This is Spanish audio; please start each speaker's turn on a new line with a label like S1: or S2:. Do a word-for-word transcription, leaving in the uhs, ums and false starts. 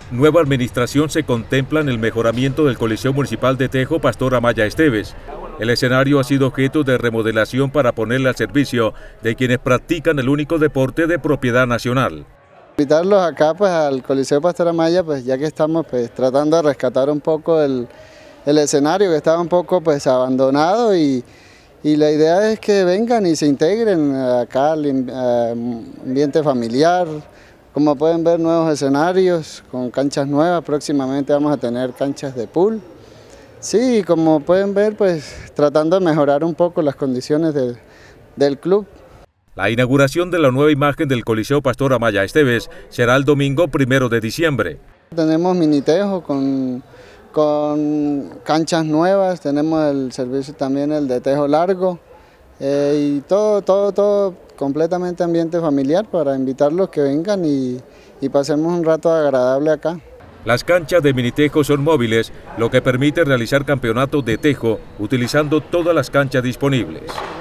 S1: nueva administración se contempla en el mejoramiento del Coliseo Municipal de Tejo Pastor Amaya Esteves. El escenario ha sido objeto de remodelación para ponerle al servicio de quienes practican el único deporte de propiedad nacional.
S2: Invitarlos acá pues al Coliseo Pastor Amaya, pues ya que estamos pues tratando de rescatar un poco el, el escenario que estaba un poco pues abandonado y, y la idea es que vengan y se integren acá al ambiente familiar. Como pueden ver, nuevos escenarios con canchas nuevas, próximamente vamos a tener canchas de pool. Sí, como pueden ver, pues tratando de mejorar un poco las condiciones de, del club.
S1: La inauguración de la nueva imagen del Coliseo Pastor Amaya Esteves será el domingo primero de diciembre.
S2: Tenemos mini tejo con, con canchas nuevas, tenemos el servicio también el de tejo largo eh, y todo, todo, todo completamente ambiente familiar para invitarlos que vengan y, y pasemos un rato agradable acá.
S1: Las canchas de minitejo son móviles, lo que permite realizar campeonatos de tejo utilizando todas las canchas disponibles.